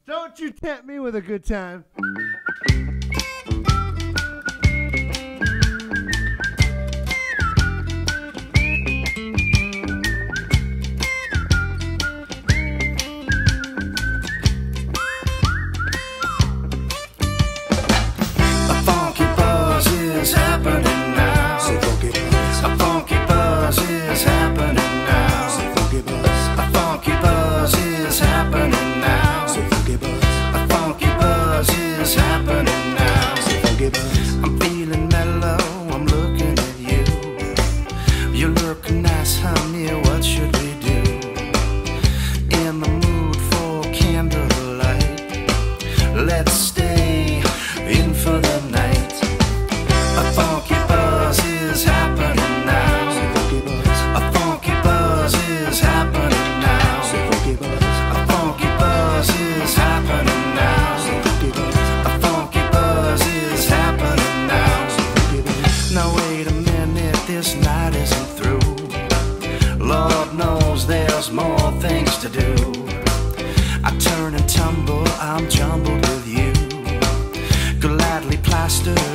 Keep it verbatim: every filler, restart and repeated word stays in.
Don't you tempt me with a good time. Let's stay in for the night. A funky buzz is happening now. A funky buzz is happening now. A funky buzz is happening now. A funky buzz is happening now. Now wait a minute, this night isn't through. Lord knows there's more things to do. I turn and tumble, I'm jumbled with you, gladly plastered